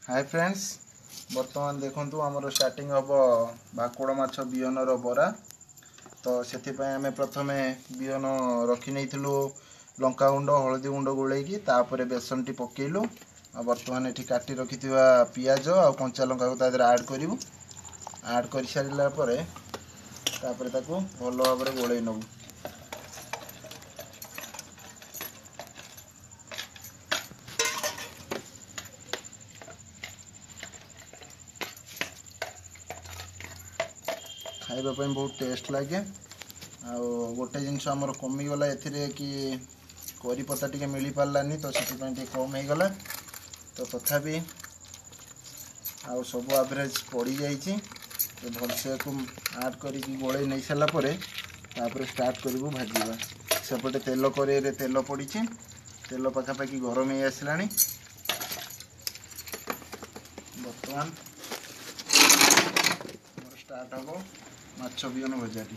Hi friends, बर्तमान देखंतु आमर स्टार्टिंग हम भाकुड़ माछ बिहनर बरा। तो से आम प्रथम बिहन रखी नहीं लंका गुंड हलदी गुंड गोलैकी तापर बेसन टी पकेलु। बर्तमान ये काटी रखि पियाज आ कंचा लंका को ऐड करूँ। ऐड कर सारा भल भाव गोलै नबू। खाइबा बहुत टेस्ट लगे। आ गोटे जिनस आमर कमीगला ए कि करी पत्ता टी मिल पारानी, तो से कम हो गला। तो तथापि आउ सब एवरेज पड़ जाइए। तो भलसे को ऐड कर गोले नहीं सारापर स्टार्ट करूँ भाजवा। सेपटे तेल कड़े तेल पड़ी, तेल पखापाखि गरम हो आसला। बर्तमान स्टार्ट हम माछ बिहन भजाटी।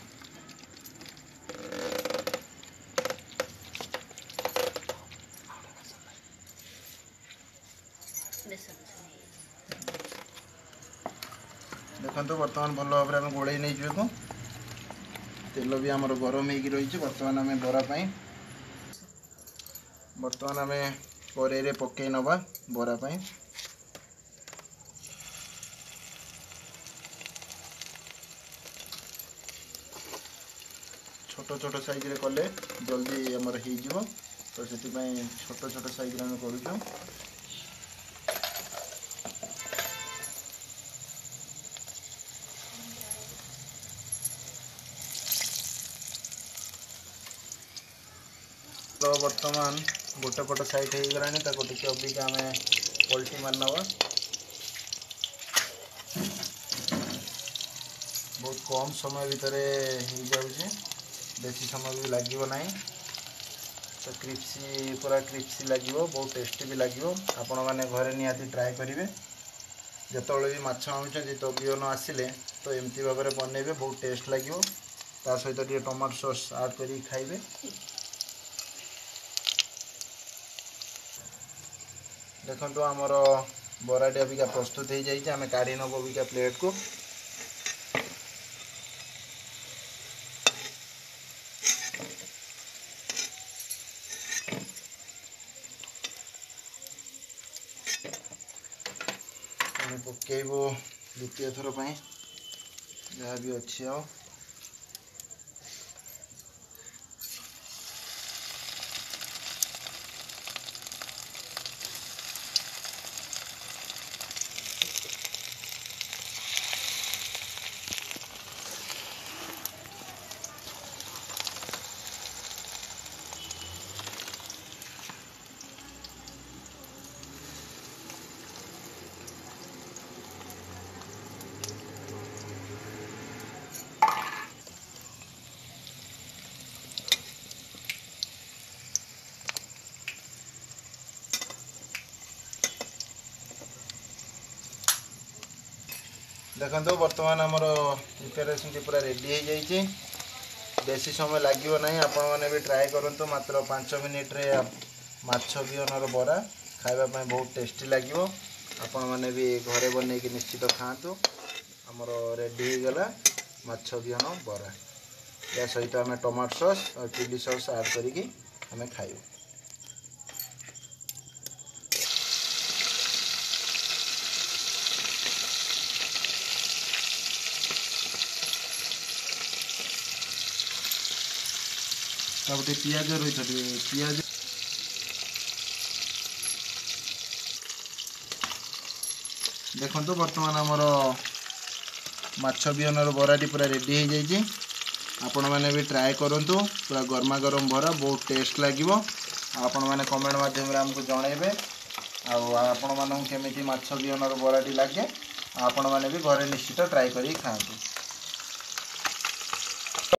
देखो बर्तमान भल भाव में गोले नहीं जीव। तेल भी आमर गरम हो रही। बर्तमान आम बरा बर्तमान आम कड़े पकई नवा बरा। छोट छोट साइज रे कले जल्दी आमर हो। तो से छोट छोट साइज रे करूँ। तो बर्तमान गोटे पट साइड हो गलानी, टी अबिका आम पलटी मारनवा। बहुत कम समय भितर हो जाऊे, बेसी समय भी लगे ना। तो क्रिप्सी पूरा क्रिप्सी लगे, बहुत टेस्टी भी लगे। आपण मैंने घरे निहाती ट्राए करेंगे। जिते भी माछ आनुचे तो बिहन आसिले तो एमती भाव में बनइबे, बहुत टेस्ट लगे। ता सहित टे टमाटो सॉस ऐड कर खाइबे। देखो आमर बराटी अबिका प्रस्तुत हो जाए। आम काढ़ी नब अबिका प्लेट को। पकेबो द्वितीय थर जहाँ भी अच्छी आओ। देखो बर्तमान आमर प्रिपेरेसन पूरा रेडी हो जाए। बेसी समय लगे ना। आपण मैंने भी ट्राए करूँ। मात्र 5 मिनिट रे माछ बिहनर बरा खावाई बहुत टेस्टी लगे। आपण मैंने भी घरे बन निश्चित खातु। आमर रेडी हो गला माछ बिहन बरा। या सहित आम टमाटो सॉस और चिली सॉस ऐड करिकी आम खाइबू। गोटे पियाज रही पियाज देखो बर्तमान आमर माछ बिहनर बराटी पूरा रेडी हो जाए। आपण मैंने भी ट्राए करूँ। पूरा गर्मा गरम बरा बहुत टेस्ट लगे। आपण मैंने कमेंट माध्यम आमको जनइबे आपण मानू केमी माछ बिहनर बराटी लगे। आपण मैंने भी घरे निश्चित ट्राए कर खातु।